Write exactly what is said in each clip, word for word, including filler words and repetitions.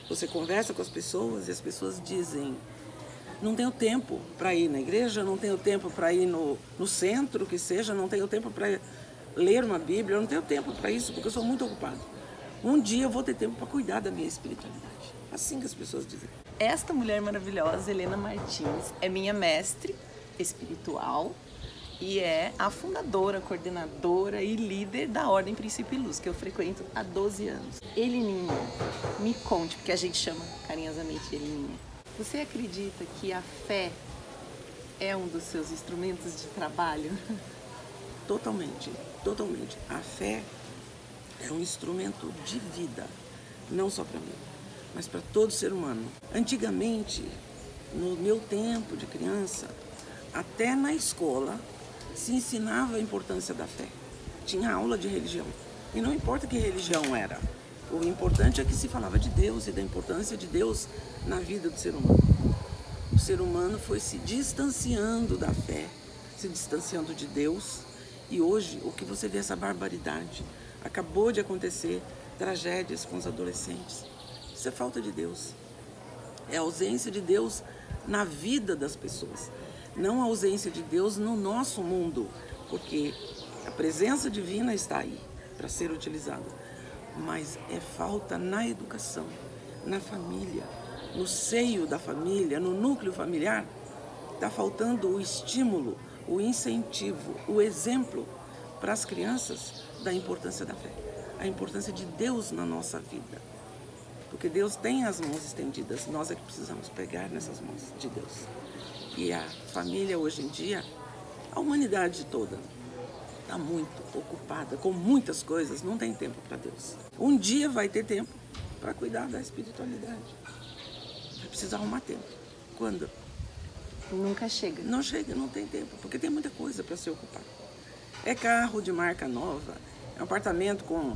Você conversa com as pessoas e as pessoas dizem: não tenho tempo para ir na igreja, não tenho tempo para ir no, no centro, que seja, não tenho tempo para ler uma Bíblia, eu não tenho tempo para isso, porque eu sou muito ocupado. Um dia eu vou ter tempo para cuidar da minha espiritualidade. Assim que as pessoas dizem. Esta mulher maravilhosa, Helena Martins, é minha mestre espiritual e é a fundadora, coordenadora e líder da Ordem Princípio e Luz, que eu frequento há doze anos. Heleninha, me conte, porque a gente chama carinhosamente Heleninha. Você acredita que a fé é um dos seus instrumentos de trabalho? Totalmente, totalmente. A fé é um instrumento de vida, não só para mim, mas para todo ser humano. Antigamente, no meu tempo de criança, até na escola, se ensinava a importância da fé. Tinha aula de religião. E não importa que religião era. O importante é que se falava de Deus e da importância de Deus na vida do ser humano. O ser humano foi se distanciando da fé, se distanciando de Deus. E hoje, o que você vê, essa barbaridade, acabou de acontecer, tragédias com os adolescentes. Isso é falta de Deus. É a ausência de Deus na vida das pessoas. Não a ausência de Deus no nosso mundo, porque a presença divina está aí para ser utilizada. Mas é falta na educação, na família, no seio da família, no núcleo familiar. Está faltando o estímulo, o incentivo, o exemplo para as crianças da importância da fé, a importância de Deus na nossa vida. Porque Deus tem as mãos estendidas, nós é que precisamos pegar nessas mãos de Deus. E a família hoje em dia, a humanidade toda, está muito ocupada com muitas coisas, não tem tempo para Deus. Um dia vai ter tempo para cuidar da espiritualidade. Vai precisar arrumar tempo. Quando? Nunca chega. Não chega, não tem tempo, porque tem muita coisa para se ocupar. É carro de marca nova, é um apartamento com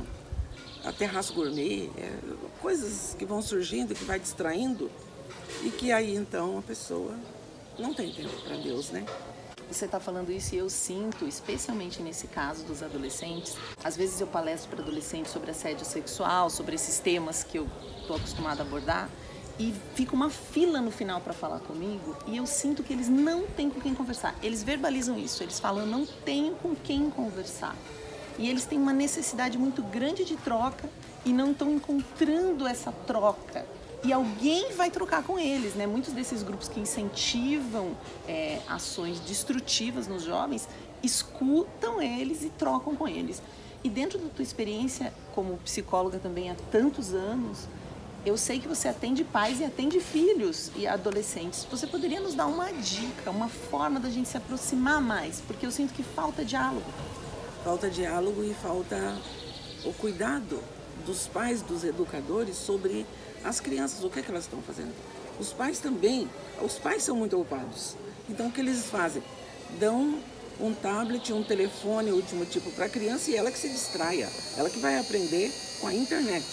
a terraço gourmet, é coisas que vão surgindo, que vai distraindo, e que aí então a pessoa não tem tempo para Deus, né? Você está falando isso e eu sinto, especialmente nesse caso dos adolescentes. Às vezes eu palestro para adolescentes sobre assédio sexual, sobre esses temas que eu estou acostumada a abordar, e fica uma fila no final para falar comigo, e eu sinto que eles não têm com quem conversar. Eles verbalizam isso, eles falam: eu não tenho com quem conversar. E eles têm uma necessidade muito grande de troca e não estão encontrando essa troca. E alguém vai trocar com eles, né? Muitos desses grupos que incentivam é, ações destrutivas nos jovens escutam eles e trocam com eles. E dentro da tua experiência como psicóloga também há tantos anos, eu sei que você atende pais e atende filhos e adolescentes. Você poderia nos dar uma dica, uma forma da gente se aproximar mais? Porque eu sinto que falta diálogo. Falta diálogo e falta o cuidado dos pais, dos educadores sobre as crianças, o que é que elas estão fazendo. Os pais também, os pais são muito ocupados. Então o que eles fazem? Dão um tablet, um telefone, último tipo, para a criança e ela que se distraia, ela que vai aprender com a internet.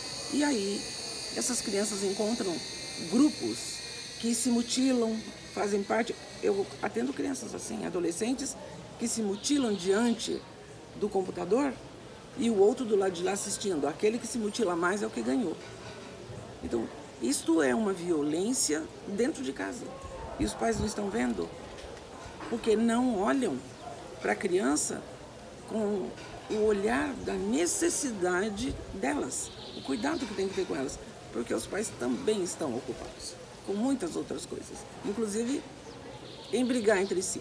E aí essas crianças encontram grupos que se mutilam, fazem parte. Eu atendo crianças assim, adolescentes, que se mutilam diante do computador e o outro do lado de lá assistindo. Aquele que se mutila mais é o que ganhou. Então, isto é uma violência dentro de casa. E os pais não estão vendo, porque não olham para a criança com o olhar da necessidade delas, o cuidado que tem que ter com elas, porque os pais também estão ocupados com muitas outras coisas, inclusive em brigar entre si.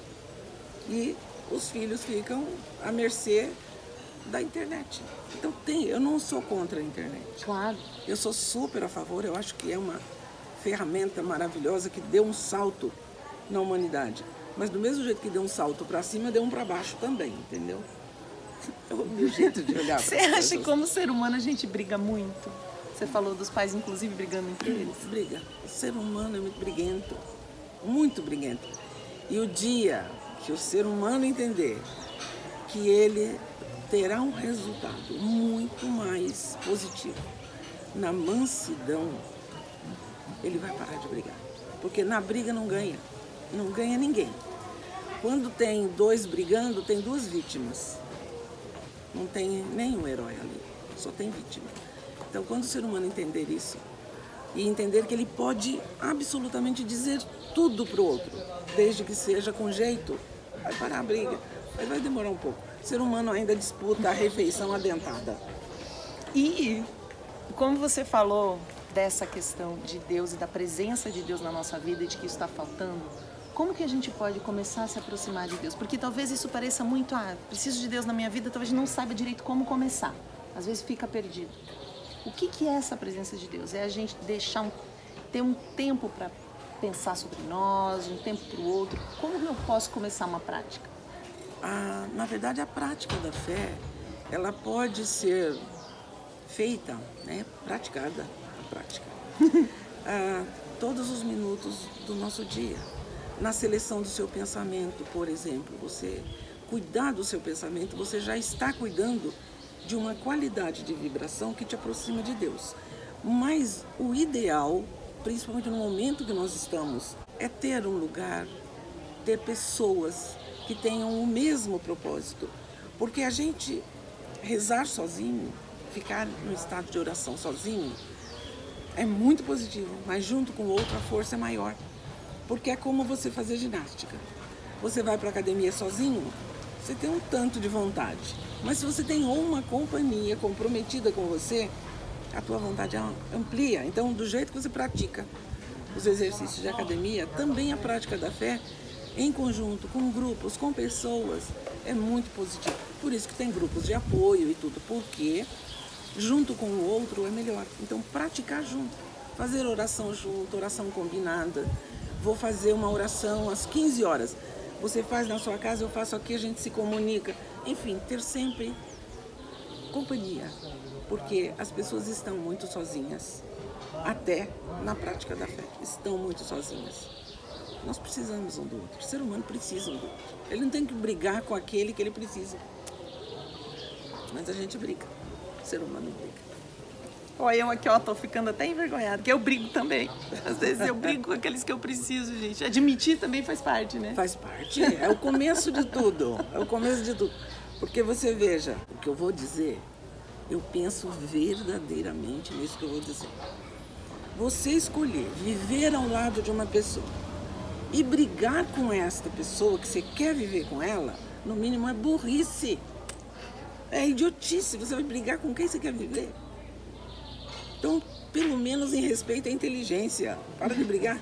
E os filhos ficam à mercê da internet. Então tem, eu não sou contra a internet. Claro. Eu sou super a favor, eu acho que é uma ferramenta maravilhosa que deu um salto na humanidade. Mas do mesmo jeito que deu um salto para cima, deu um para baixo também, entendeu? É o meu jeito de olhar para Você acha que como ser humano a gente briga muito? Você falou dos pais, inclusive, brigando entre eles? Briga. O ser humano é muito briguento, muito briguento. E o dia que o ser humano entender que ele terá um resultado muito mais positivo na mansidão, ele vai parar de brigar. Porque na briga não ganha, não ganha ninguém. Quando tem dois brigando, tem duas vítimas. Não tem nenhum herói ali, só tem vítima. Então, quando o ser humano entender isso, e entender que ele pode absolutamente dizer tudo para o outro, desde que seja com jeito. Vai parar a briga, mas vai demorar um pouco. O ser humano ainda disputa a refeição adentrada. E como você falou dessa questão de Deus e da presença de Deus na nossa vida e de que isso está faltando, como que a gente pode começar a se aproximar de Deus? Porque talvez isso pareça muito, ah, preciso de Deus na minha vida, talvez não saiba direito como começar. Às vezes fica perdido. O que que é essa presença de Deus? É a gente deixar um, ter um tempo para pensar sobre nós, um tempo para o outro. Como eu posso começar uma prática? Ah, na verdade, a prática da fé, ela pode ser feita, né, praticada, a prática, ah, todos os minutos do nosso dia. Na seleção do seu pensamento, por exemplo, você cuidar do seu pensamento, você já está cuidando de uma qualidade de vibração que te aproxima de Deus. Mas o ideal, principalmente no momento que nós estamos, é ter um lugar, ter pessoas que tenham o mesmo propósito. Porque a gente rezar sozinho, ficar no estado de oração sozinho, é muito positivo, mas junto com o outro a força é maior. Porque é como você fazer ginástica. Você vai para a academia sozinho, você tem um tanto de vontade. Mas se você tem uma companhia comprometida com você, a tua vontade amplia. Então, do jeito que você pratica os exercícios de academia, também a prática da fé, em conjunto, com grupos, com pessoas, é muito positivo. Por isso que tem grupos de apoio e tudo, porque junto com o outro é melhor. Então, praticar junto, fazer oração junto, oração combinada. Vou fazer uma oração às quinze horas. Você faz na sua casa, eu faço aqui, a gente se comunica. Enfim, ter sempre companhia, porque as pessoas estão muito sozinhas, até na prática da fé, estão muito sozinhas. Nós precisamos um do outro, o ser humano precisa um do outro. Ele não tem que brigar com aquele que ele precisa, mas a gente briga, o ser humano briga. Olha, eu aqui, ó, tô ficando até envergonhada, porque eu brigo também. Às vezes eu brigo com aqueles que eu preciso, gente. Admitir também faz parte, né? Faz parte, é o começo de tudo, é o começo de tudo. Porque você veja, o que eu vou dizer, eu penso verdadeiramente nisso que eu vou dizer. Você escolher viver ao lado de uma pessoa e brigar com esta pessoa que você quer viver com ela, no mínimo é burrice. É idiotice, você vai brigar com quem você quer viver. Então, pelo menos em respeito à inteligência, para de brigar.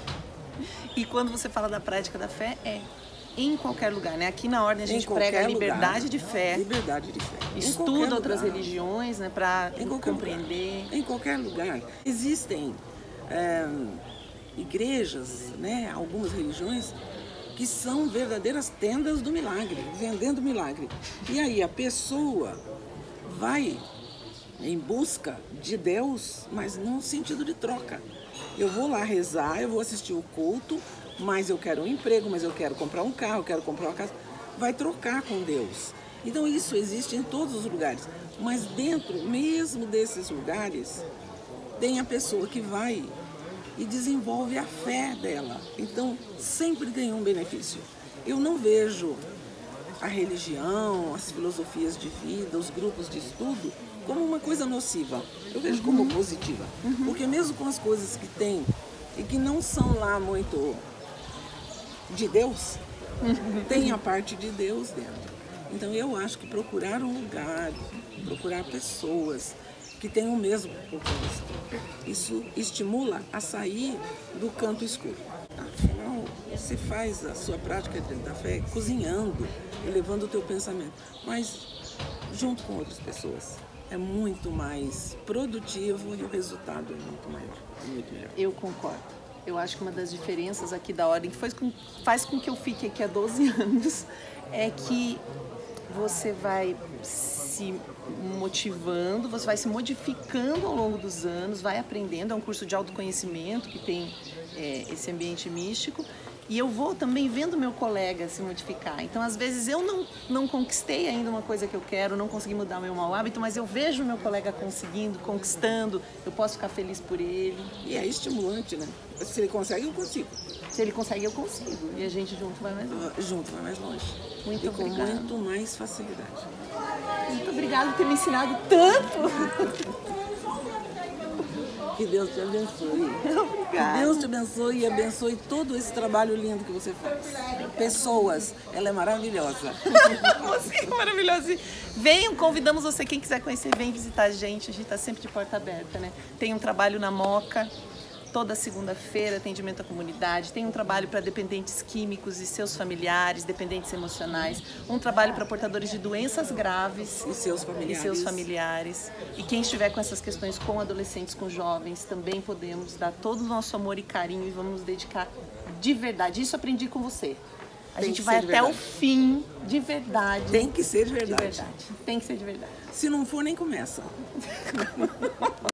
E quando você fala da prática da fé, é em qualquer lugar, né? Aqui na Ordem a gente Em prega a qualquer liberdade lugar. de fé. Liberdade de fé. Em Estuda qualquer outras lugar. religiões, né? Para Em qualquer compreender. lugar. Em qualquer lugar. Existem é, igrejas, né? Algumas religiões que são verdadeiras tendas do milagre, vendendo milagre. E aí a pessoa vai em busca de Deus, mas num sentido de troca. Eu vou lá rezar, eu vou assistir o culto, mas eu quero um emprego, mas eu quero comprar um carro, eu quero comprar uma casa. Vai trocar com Deus. Então isso existe em todos os lugares. Mas dentro mesmo desses lugares, tem a pessoa que vai e desenvolve a fé dela. Então sempre tem um benefício. Eu não vejo a religião, as filosofias de vida, os grupos de estudo como uma coisa nociva. Eu vejo como positiva. Uhum. Porque mesmo com as coisas que tem e que não são lá muito de Deus, uhum, tem a parte de Deus dentro. Então eu acho que procurar um lugar, procurar pessoas que tenham o mesmo propósito, isso estimula a sair do canto escuro. Afinal, você faz a sua prática da fé cozinhando, elevando o teu pensamento, mas junto com outras pessoas. É muito mais produtivo e o resultado é muito maior, é muito melhor. Eu concordo. Eu acho que uma das diferenças aqui da Ordem, que faz com, faz com que eu fique aqui há doze anos, é que você vai se motivando, você vai se modificando ao longo dos anos, vai aprendendo, é um curso de autoconhecimento que tem é, esse ambiente místico, e eu vou também vendo meu colega se modificar. Então, às vezes, eu não, não conquistei ainda uma coisa que eu quero, não consegui mudar meu mau hábito, mas eu vejo meu colega conseguindo, conquistando, eu posso ficar feliz por ele. E é estimulante, né? Se ele consegue, eu consigo. Se ele consegue, eu consigo. E a gente junto vai mais longe. Junto vai mais longe. Muito e obrigada. com muito mais facilidade. Muito obrigada por ter me ensinado tanto. Que Deus te abençoe. Obrigada. Que Deus te abençoe e abençoe todo esse trabalho lindo que você faz. Pessoas, ela é maravilhosa. Você é maravilhosa. Venham, convidamos você, quem quiser conhecer, vem visitar a gente. A gente está sempre de porta aberta, né? Tem um trabalho na Moca, toda segunda-feira, atendimento à comunidade. Tem um trabalho para dependentes químicos e seus familiares, dependentes emocionais. Um trabalho para portadores de doenças graves E seus familiares. e seus familiares. E quem estiver com essas questões com adolescentes, com jovens, também podemos dar todo o nosso amor e carinho e vamos nos dedicar de verdade. Isso aprendi com você. A Tem gente que vai ser de até o verdade. fim, de verdade. Tem que ser de De verdade. verdade. Tem que ser de verdade. Se não for, nem começa.